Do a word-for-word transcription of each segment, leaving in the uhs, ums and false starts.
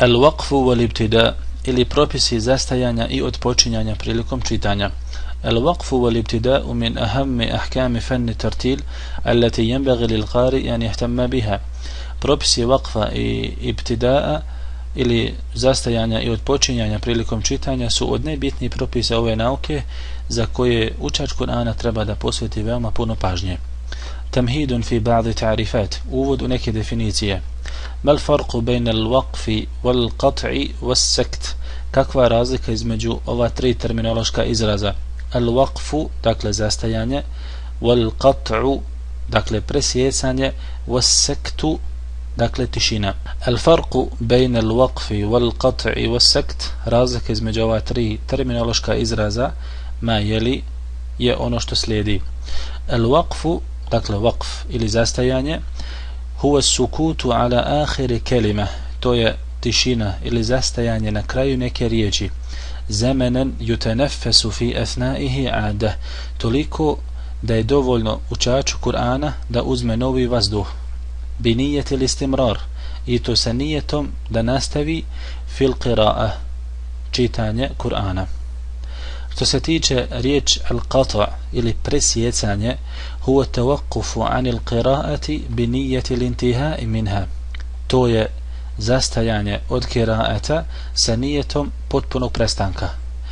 Al-waqfu wal-ibtida ili propisi zastajanja i odpočinjanja prilikom čitanja. Al-waqfu wal-ibtida min ahammi ahkami fanni tartil allati yanbaghi lil-qari an yahtamma biha. Propisi waqfa i ibtidaa ili zastajanja i odpočinjanja prilikom čitanja su od najbitnijih propisa ove nauke za koje učač Kur'ana treba da posveti veoma puno pažnje. Tamhidun fi ba'di ta'rifat, uvod u neke definicije. Mal farqu bejna al-waqfi wal-qat'i was-sakt, kakva razlika između ova tri terminološka izraza. Al-waqfu, dakle zastajanje, wal-qat'u, dakle presjecanje, was-saktu, dakle tišina. Al-farqu bejna al-waqfi wal-qat'i was-sakt, razlika između ova tri terminološka izraza, ma jeli, je ono što slijedi. Al-waqfu, dakle waqf ili zastajanje, huwa sukutu ala ahiri kelima, to je tišina ili zastajanje na kraju neke riječi. Zamanan yutanaffasu fi athnaihi ada, toliko da je dovoljno učaču Kur'ana da uzme novi vazduh. Bi nijeti listimrar, i to sa nijetom da nastavi fil qira'a, čitanje Kur'ana. Što se tiče riječ al-qata' ili presjecanje, huwa tawaqqufu anil qira'ati bi nijeti l'intihai minha, to je zastajanje od qira'ata sa nijetom potpunog prestanka.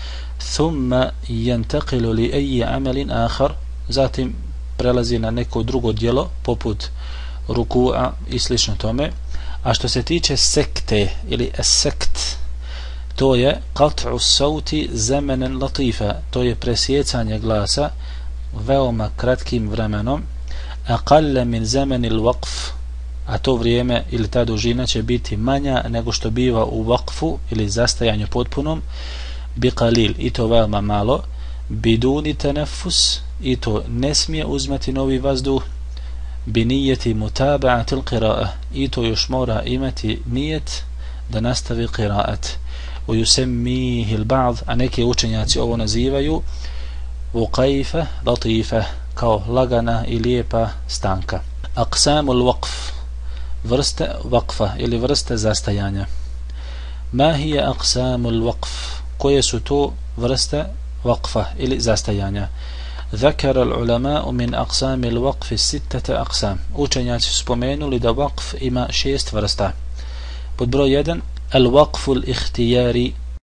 Thumma yantaqilu li ayyi amalin akhar, zatim prelazi na neko drugo djelo poput ruku'a i slično tome. A što se tiče sekte ili as-sekt, to je qat'u sauti zamanan latifa, to je presjecanje glasa veoma kratkim vremenom. Aqalla min zamanil waqf, a to vrijeme ili ta dužina će biti manja nego što biva u waqfu ili zastajanju potpunom. Bi qalil, i to veoma malo. Biduni tanaffus, i to ne smije uzmati novi vazduh. Bi nijeti mutaba'atil qira'a, i to još mora imati nijet da nastavi qira'at. ويسميه البعض, a neki učenjaci ovo nazivaju وقيفة لطيفة, kao lagana i lijepa stanka. Aqsamu al-waqf, vrste waqfa ili vrste zastajanja. Ma hiya aqsamu al-waqf, koje su to vrste waqfa ili zastajanja. ذكر العلماء من أقسام الوقف ستة أقسام, učenjaci su spomenuli da waqf ima šest vrsta. Pod broj jedan, الوقف الاختياري,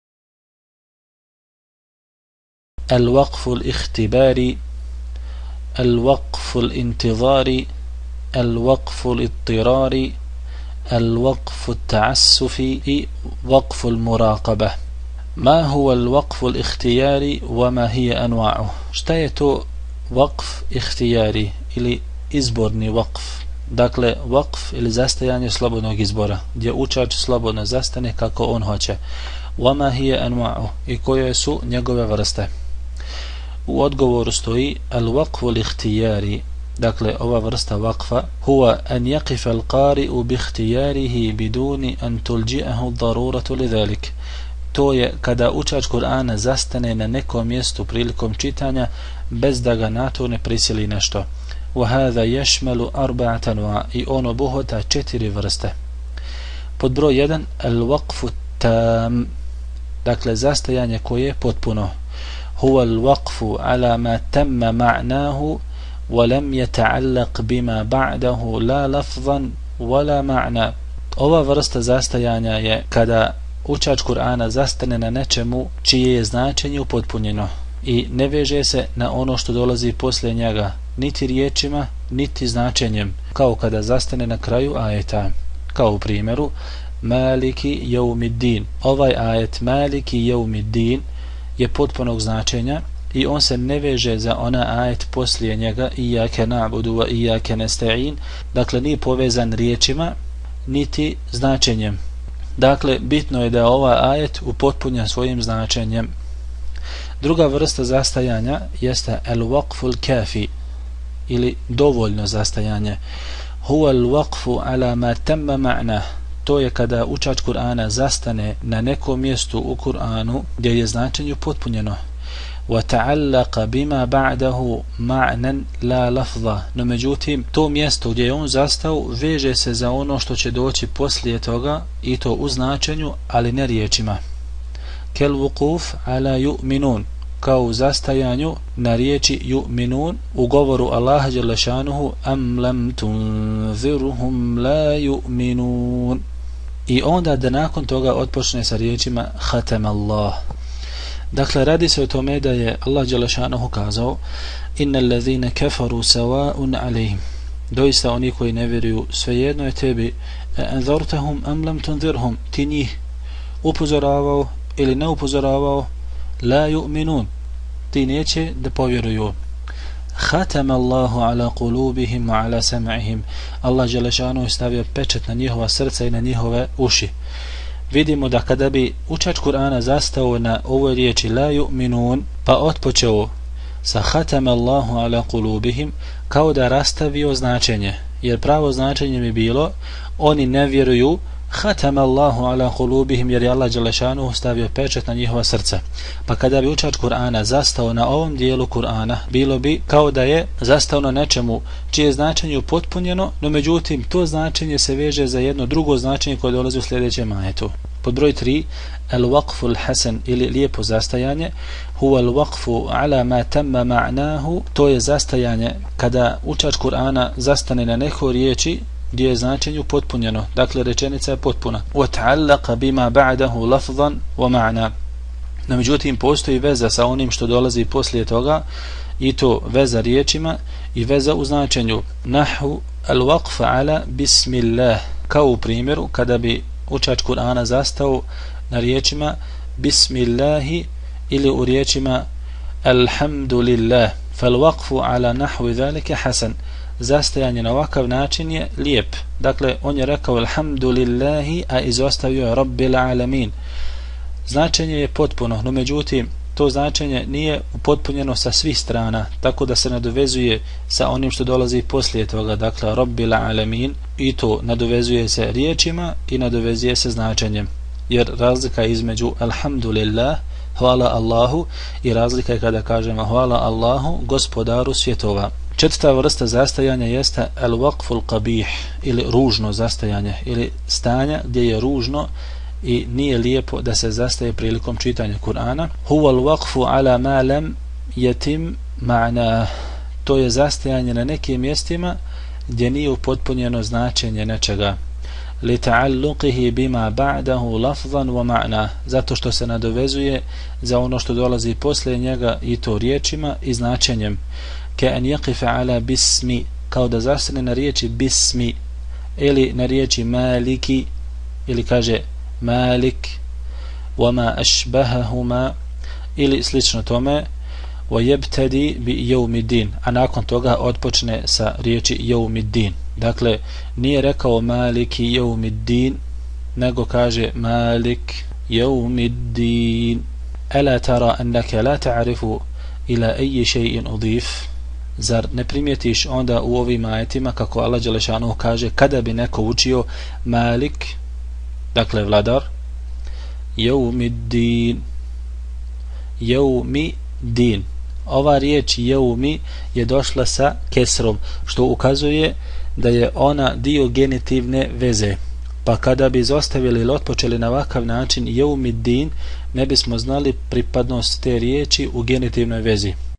الوقف الاختباري, الوقف الانتظاري, الوقف الاضطراري, الوقف التعسفي, وقف المراقبة. ما هو الوقف الاختياري وما هي أنواعه؟ Šta je to وقف اختياري ili izborni waqf? Dakle, waqf ili zastajanje slobodnog izbora, gdje učač slobodno zastane kako on hoće. Wama hiya anwa'u, i koje su njegove vrste? U odgovoru stoji al-waqfu l-ikhtiyari, dakle ova vrsta waqfa, huwa an yaqifa al-qari'u bi ikhtiyarihi biduni an tulji'ahu ad-daruratu lidhalik. To je kada učač Kur'ana zastane na nekom mjestu prilikom čitanja bez da ga na to ne prisili nešto. وهذا يشمل أربعة أنواع, i ono obuhvata četiri vrste. Pod broj jedan, al-waqfu tam, dakle zastajanje koje je potpuno. Huwa al-waqfu ala ma tamma ma'nahu wa lam yata'allaq bima ba'dahu la lafzan wala ma'na. Ova vrsta zastajanja je kada učač Kur'ana zastane na nečemu čije je značenje upotpunjeno i ne veže se na ono što dolazi poslije njega, niti riječima, niti značenjem, kao kada zastane na kraju ajeta, kao u primjeru Maliki jeumiddin. Ovaj ajet Maliki jeumiddin je potpunog značenja i on se ne veže za ona ajet poslije njega Iyake na'budu wa iyake nasta'in, dakle nije povezan riječima niti značenjem. Dakle, bitno je da ovaj ajet upotpunja svojim značenjem. Druga vrsta zastajanja jeste al-waqfu al-kafi ili dovoljno zastajanje. Huwa al-waqfu ala ma tamma ma'na, to je kada učač Kur'ana zastane na nekom mjestu u Kur'anu gdje je značenje potpunjeno. وَتَعَلَّقَ بِمَا بَعْدَهُ مَعْنًا لَا لَفْظًا. No međutim, to mjesto gdje je on zastao veže se za ono što će doći poslije toga i to u značenju, ali ne riječima. كَالْوُقُوفِ عَلَى يُؤْمِنُونَ, kao u zastajanju na riječi yu'minun u govoru Allaha dželle šanuhu am lam tunzirhum la yu'minun, i onda da nakon toga otpočne sa riječima khatam Allah. Dakle, radi se o tome da je Allah dželle šanuhu kazao innal ladhina kafaru sawa'un alayhim, doista oni koji ne vjeruju svejedno je tebi, anzartahum am lam tunzirhum, ti njih upozoravao ili ne upozoravao, la yu'minun, ti neće da povjeruju. Khatama Allahu ala qulubihim wa ala sam'ihim, Allah dželle šanuhu stavio pečat na njihova srca i na njihove uši. Vidimo da kada bi učač Kur'ana zastao na ovoj riječi la yu'minun pa otpočeo sa khatama Allahu ala qulubihim, kao da rastavio značenje, jer pravo značenje bi bilo oni ne vjeruju, khatama Allahu ala qulubihim, jer je Allah dželle šanuhu stavio pečat na njihova srca. Pa kada bi učač Kur'ana zastao na ovom dijelu Kur'ana, bilo bi kao da je zastao na nečemu čije značenje upotpunjeno, no međutim to značenje se veže za jedno drugo značenje koje dolazi u sljedećem ajetu. Pod broj tri, al-waqfu al-hasan, ili lijepo zastajanje, huwa al-waqfu ala ma tamma ma'nahu, to je zastajanje kada učač Kur'ana zastane na nekoj riječi gdje je značenje potpunjeno, dakle rečenica je potpuna. وَتَعَلَّقَ بِمَا بَعْدَهُ لَفْظًا وَمَعْنًا. No međutim, postoji veza sa onim što dolazi poslije toga, i to veza riječima i veza u značenju. Nahu al-waqf ala bismillah, kao u primjeru kada bi učač Kur'ana zastao na riječima bismillahi ili u riječima alhamdulillah. فَالْوَقْفُ عَلَى نَحْوِ ذَلِكَ حَسَنٌ, zastajanje na ovakav način je lijep. Dakle, on je rekao alhamdulillahi, a izostavio je rabbil alamin. Značenje je potpuno, no međutim to značenje nije upotpunjeno sa svih strana, tako da se nadovezuje sa onim što dolazi poslije toga, dakle rabbil alamin, i to nadovezuje se riječima i nadovezuje se značenjem, jer razlika između alhamdulillah, hvala Allahu, i razlika je kada kažemo hvala Allahu, gospodaru svjetova. Četvrta vrsta zastajanja jeste al-waqful qabih, ili ružno zastajanje, ili stanja gdje je ružno i nije lijepo da se zastaje prilikom čitanja Kur'ana. Huwa al-waqfu ala ma lam yatim ma'na, to je zastajanje na nekim mjestima gdje nije upotpunjeno značenje nečega. Li ta'alluqihi bima ba'dahu lafzan wa ma'na, zato što se nadovezuje za ono što dolazi poslije njega, i to riječima i značenjem. Ka'an yaqifa ala bismi, kao da zastane na riječi bismi, ili na riječi maliki, ili kaže malik, wama ashbahahuma, ili slično tome, wa yabtadi bi yawmiddin, a nakon toga otpočne sa riječi yawmiddin. Dakle, nije rekao maliki yawmiddin, nego kaže malik yawmiddin. Ala tara annaka la ta'rifu ila ayyi shay'in udif, zar ne primijetiš onda u ovim ajetima kako Allah dželle šanuhu kaže kada bi neko učio malik, dakle vladar, yawmiddin, yawmiddin. Ova riječ yawmi je došla sa kesrom, što ukazuje da je ona dio genitivne veze, pa kada bi izostavili ili otpočeli na ovakav način yawmiddin, ne bismo znali pripadnost te riječi u genitivnoj vezi.